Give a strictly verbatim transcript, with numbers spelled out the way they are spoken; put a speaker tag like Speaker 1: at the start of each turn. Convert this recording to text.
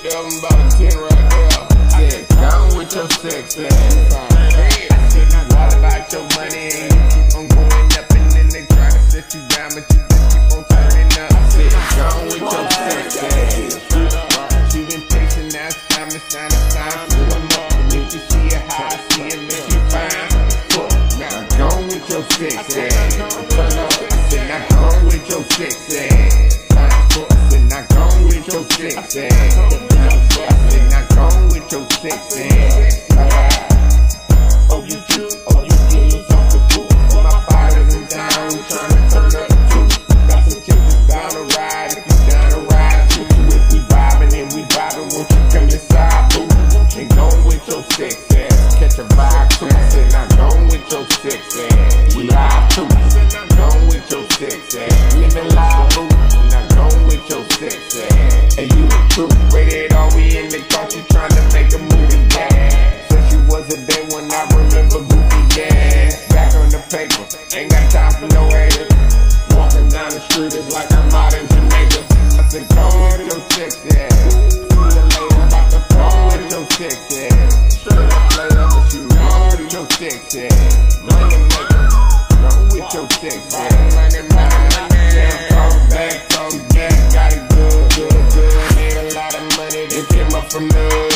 Speaker 1: there, I'm about a ten right there. I said, gone with your sex ass. I said, you all about your money and you keep on going up and then they try to set you down, but you just keep on turning up. I said, gone with your sex ass. She been patient, now it's time to sign a sign. Pull them up and if you see it high, see it make you fine. Now gone with your sex ass. I said, now gone with your sex ass. I said, now gone with your sex ass. I said, now gone with your sex ass. Oh, you cute, oh, you cute, something cool. My body's in town, we tryna turn up too. Got some chicks down to ride, if you down to ride too. If we vibing and we vibing, won't you come inside, boo? And gone with your sex ass, catch a vibe too. I said, now gone with your sex ass. We live too. Gone with your sex ass. Living live, boo. Now gone with your sex ass. And you the truth, rated all we in the car, she tryna make a movie, yeah. Since she was a day when I remember goofy, yeah. Back on the paper, ain't got time for no haters. Walking down the street is like I'm out in Jamaica. I said, gone with your sex ass. See you later, about to gone with your sex ass. Straight up player, but you gone with your sex ass. Money maker, gone with your sex ass. Money, money, money. Talk back, talk back, got it good, good, good. Made a lot of money, they came up from the